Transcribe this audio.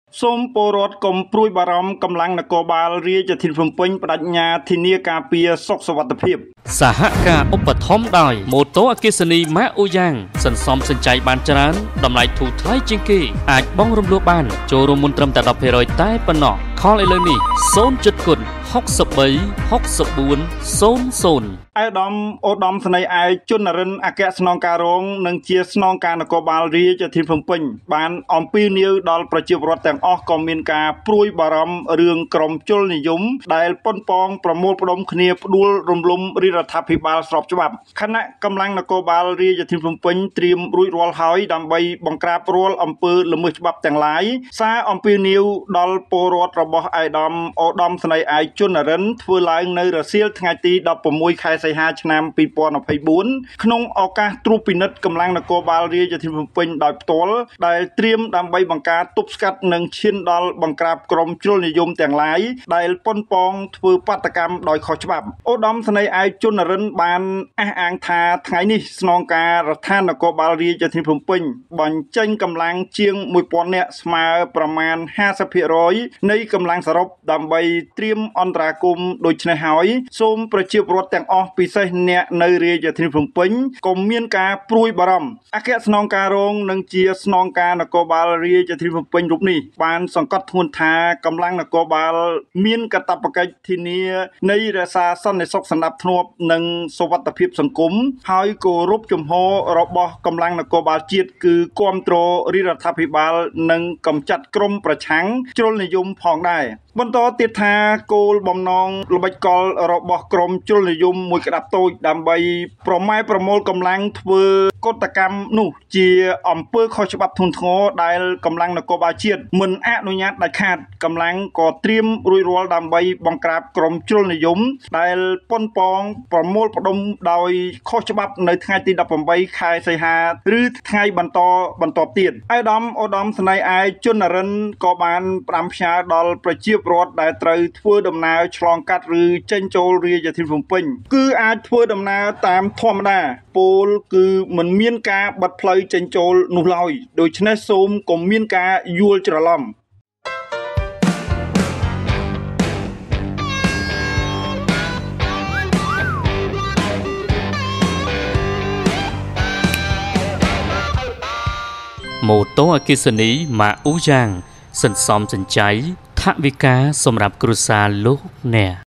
សូមពលរដ្ឋកុំព្រួយបារម្ភកម្លាំងនគរបាលរាជធានីភ្នំពេញបដិញ្ញាធានាការពារសុខសុវត្ថិភាពសហការឧបត្ថម្ភដោយម៉ូតូអគ្គិសនីម៉ាកអូយ៉ាងសន្សំសំចៃបានច្រើនតម្លៃធូរថ្លៃជាងគេអាចបង់រំលោះបានចូលរួមមុនត្រឹមតែ 10% តែប៉ុណ្ណោះខលឥឡូវនេះ0ចិត្តគុណ63 64 00 អាយដាមអូដាមស្នេហ៍អាយជុននរិនអគ្គស្នងការរងនិងជាស្នងការនគរបាលរាជធានីភ្នំពេញបានអំពាវនាវដល់ប្រជាពលរដ្ឋទាំងអស់ក៏មានការព្រួយបារម្ភរឿងក្រុមជលនិយមដែលប៉ុនប៉ងប្រមូលផ្ដុំគ្នាផ្ដួលរំលំរាជរដ្ឋាភិបាលស្របច្បាប់ខណៈកម្លាំងនគរបាលរាជធានីភ្នំពេញត្រៀមរួចរាល់ហើយដើម្បីបង្ក្រាបរាល់អំពើល្មើសច្បាប់ទាំងឡាយសារអំពាវនាវដល់ពលរដ្ឋរបស់អាយដាមអូដាមស្នេហ៍អាយជុននរិនធ្វើឡើងនៅរសៀលថ្ងៃទី16ខែសីហាឆ្នាំ2024ក្នុងឱកាសត្រួតពិនិត្យកម្លាំងនគរបាលរាជធានីភ្នំពេញដោយផ្ទាល់ដែលត្រៀមដើម្បីបង្ការទប់ស្កាត់និងឈានដល់បង្ក្រាបក្រុមជ្រុលនិយមទាំងឡាយដែលប៉ុនប៉ងធ្វើបាតកម្មដោយខុសច្បាប់អូដាមស្នេហ៍អាយជុននរិនបានអះអាងថាថ្ងៃនេះស្នងការរដ្ឋាភិបាលនគរបាលរាជធានីភ្នំពេញបញ្ចេញកម្លាំងជាង 1000 នាក់ស្មើប្រមាណ 50% នៃកម្លាំងសរុបដើម្បីត្រៀមអន្តរាគមន៍ដូច្នេះហើយសូមប្រជាពលរដ្ឋទាំងអស់ពិសេសអ្នកនៅរាជធានីភ្នំពេញកុំមានការព្រួយបារម្ភអគ្គស្នងការរងនិងជាស្នងការនគរបាលរាជធានីភ្នំពេញរូបនេះបានសង្កត់ធ្ងន់ថាកម្លាំងនគរបាលមានកាតព្វកិច្ចធានានៃរក្សាសន្តិសុខសណ្ដាប់ធ្នាប់និងសុវត្ថិភាពសង្គមហើយគោរពជំហររបស់កម្លាំងនគរបាលជាតិគឺគាំទ្ររាជរដ្ឋាភិបាលនិងកម្ចាត់ក្រុមប្រឆាំងជ្រុលនិយមផងដែរបន្តទៀតថាគោលបំណងល្បិចកលរបស់ក្រុមជ្រុលនិយមមួយក្តាប់តូចដើម្បីប្រម៉ែប្រមូលកម្លាំងធ្វើកុតកម្មនោះជាអំពើខុសច្បាប់ធ្ងន់ធ្ងរដែលកម្លាំងនគរបាលជាតិមិនអនុញ្ញាតដាច់ខាតកម្លាំងក៏ត្រៀមរួចរាល់ដើម្បីបង្ក្រាបក្រុមជ្រុលនិយមដែលប៉ុនប៉ងប្រមូលផ្ដុំដោយខុសច្បាប់នៅថ្ងៃទី18ខែសីហាឬថ្ងៃបន្តទៀតអាយដាមអូដាមស្នេហ៍អាយជុននរិនក៏បានផ្ដាំផ្ញើដល់ប្រជាពលរដ្ឋដែលត្រូវធ្វើដំណើរឆ្លងកាត់ឬចេញចូលរាជធានីភ្នំពេញគឺអាចធ្វើដំណើរតាមធម្មតាពលគឺមិនមានការបិទផ្លូវចេញចូលនោះឡើយដូច្នេះសូមកុំមានការយល់ច្រឡំម៉ូតូអគ្គិសនីម៉ាកអូយ៉ាងសន្សំសំចៃថវិកាសម្រាប់គ្រួសារលោកអ្នក